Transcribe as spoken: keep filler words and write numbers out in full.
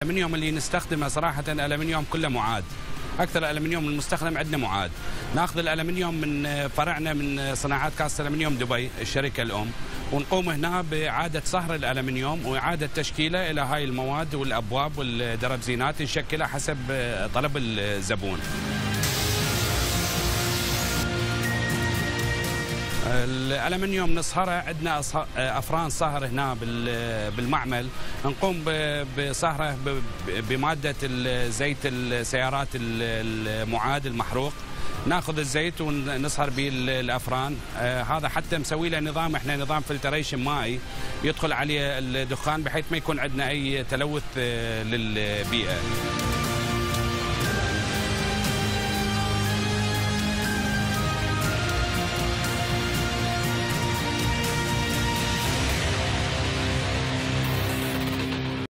الالمنيوم اللي نستخدمه صراحه الالمنيوم كله معاد. اكثر الالمنيوم المستخدم عندنا معاد. ناخذ الالمنيوم من فرعنا من صناعات كاسة الالمنيوم دبي الشركه الام، ونقوم هنا باعاده صهر الالمنيوم واعاده تشكيله الى هاي المواد والابواب والدربزينات نشكلها حسب طلب الزبون. الالمنيوم نصهره، عندنا افران صهر هنا بالمعمل، نقوم بصهره بماده زيت السيارات المعاد المحروق. ناخذ الزيت ونصهر به الافران، هذا حتى مسوي له نظام، احنا نظام فلتريشن مائي يدخل عليه الدخان بحيث ما يكون عندنا اي تلوث للبيئه.